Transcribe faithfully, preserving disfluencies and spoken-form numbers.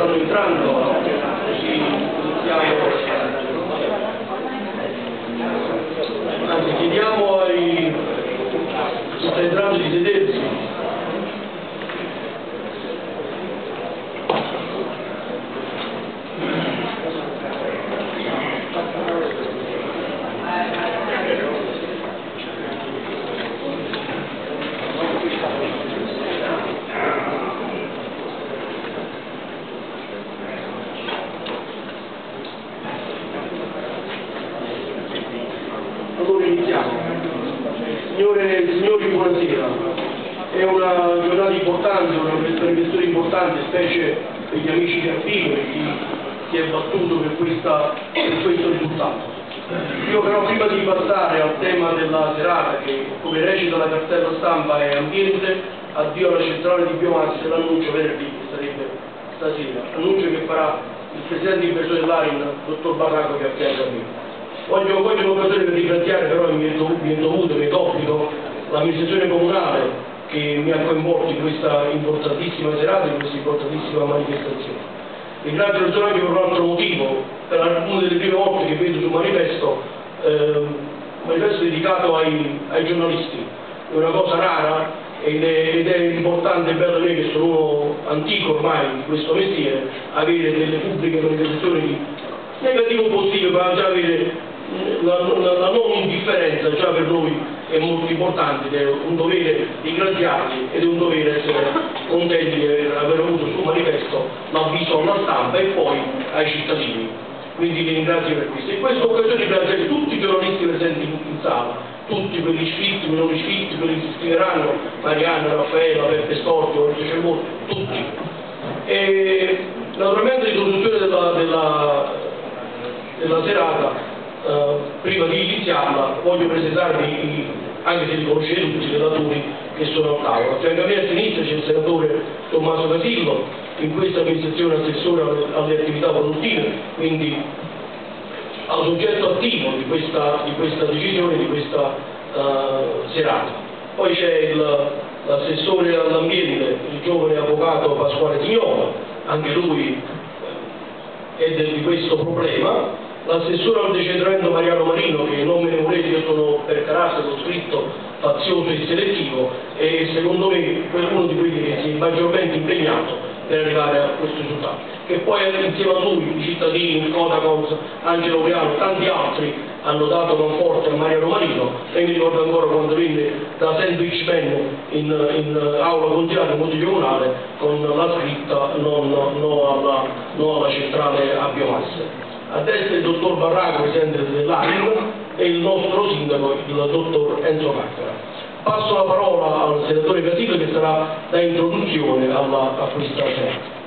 stanno entrando, così iniziamo. Anzi, chiediamo ai che sta entrando di sedersi. Allora iniziamo. Signore e signori, buonasera. È una giornata importante, una manifestazione importante, specie per gli amici di Arpino e chi si è battuto per, questa, per questo risultato. Io però prima di passare al tema della serata, che come recita la cartella stampa è ambiente, addio alla centrale di biomasse, l'annuncio venerdì, che sarebbe stasera, annuncio che farà il presidente in persona dell'Arin, dottor Barraco, che è a fianco a me. Voglio cogliere un'occasione per ringraziare, però mi è dovuto, mi è d'obbligo, l'amministrazione comunale che mi ha coinvolto in questa importantissima serata, in questa importantissima manifestazione. Ringrazio il personaggio per un altro motivo, per una delle prime volte che vedo sul manifesto, eh, un manifesto dedicato ai, ai giornalisti. È una cosa rara ed è, ed è importante e bello me, che sono uno antico ormai di questo mestiere, avere delle pubbliche manifestazioni di negativo positivo, per già avere La, la, la non indifferenza già per noi è molto importante, ed è un dovere ringraziarli ed è un dovere essere contenti di aver, aver avuto sul manifesto l'avviso alla stampa e poi ai cittadini. Quindi vi ringrazio per questo. In questa occasione ringrazio tutti i giornalisti presenti in, in sala, tutti quelli iscritti, quelli non iscritti, quelli che si iscriveranno, Marianna, Raffaella, Peppe Storti, Orso Cervoto, tutti. E naturalmente l'introduzione della, della, della serata. Uh, prima di iniziarla voglio presentarvi, i, anche se li conoscete tutti, i relatori che sono a tavola. A fianco a me a sinistra c'è il senatore Tommaso Casillo, in questa amministrazione assessore alle, alle attività produttive, quindi al soggetto attivo di questa, di questa decisione, di questa uh, serata. Poi c'è l'assessore all'ambiente, il giovane avvocato Pasquale Signola, anche lui è del, di questo problema. L'assessore al decentramento Mariano Marino, che non me ne volete, io sono per carattere scritto, fazioso e selettivo, e secondo me è uno di quelli che si è maggiormente impegnato per arrivare a questo risultato. Che poi insieme a lui i cittadini, il Codacons, Angelo Realo, tanti altri hanno dato conforto a Mariano Marino, e mi ricordo ancora quando venne da Sandwich Man in, in aula consigliare consiglio comunale con la scritta no, no, no, alla, no alla centrale a biomasse. A destra il dottor Barraco, presidente dell'Arin, e il nostro sindaco, il dottor Enzo Caccara. Passo la parola al senatore Casillo, che sarà da introduzione alla, a questa sera.